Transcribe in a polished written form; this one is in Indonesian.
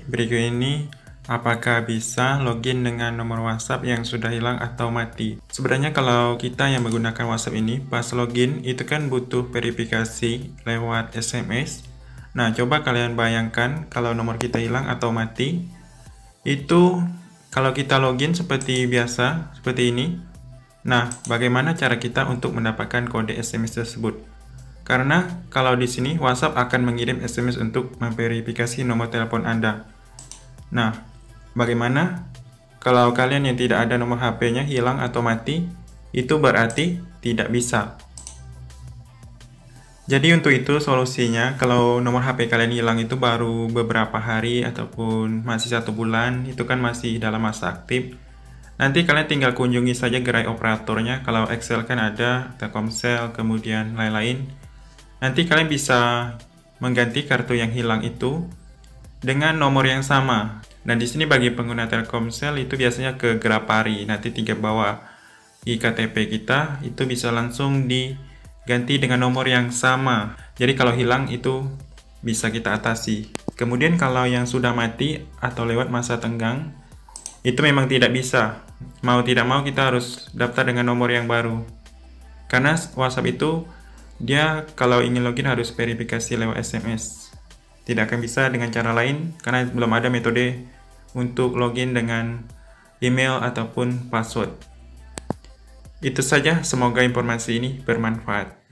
berikut ini apakah bisa login dengan nomor WhatsApp yang sudah hilang atau mati. Sebenarnya kalau kita yang menggunakan WhatsApp ini, pas login itu kan butuh verifikasi lewat SMS. Nah, coba kalian bayangkan kalau nomor kita hilang atau mati, itu kalau kita login seperti biasa, seperti ini. Nah, bagaimana cara kita untuk mendapatkan kode SMS tersebut? Karena kalau di sini WhatsApp akan mengirim SMS untuk memverifikasi nomor telepon Anda. Nah, bagaimana kalau kalian yang tidak ada nomor HP-nya hilang atau mati? Itu berarti tidak bisa. Jadi untuk itu solusinya, kalau nomor HP kalian hilang itu baru beberapa hari ataupun masih 1 bulan, itu kan masih dalam masa aktif. Nanti kalian tinggal kunjungi saja gerai operatornya. Kalau Excel kan ada Telkomsel, kemudian lain-lain. Nanti kalian bisa mengganti kartu yang hilang itu dengan nomor yang sama. Dan di sini bagi pengguna Telkomsel itu biasanya ke Grapari. Nanti tinggal bawa iktp kita, itu bisa langsung diganti dengan nomor yang sama. Jadi kalau hilang itu bisa kita atasi. Kemudian kalau yang sudah mati atau lewat masa tenggang, itu memang tidak bisa. Mau tidak mau kita harus daftar dengan nomor yang baru. Karena WhatsApp itu dia kalau ingin login harus verifikasi lewat SMS. Tidak akan bisa dengan cara lain karena belum ada metode untuk login dengan email ataupun password. Itu saja, semoga informasi ini bermanfaat.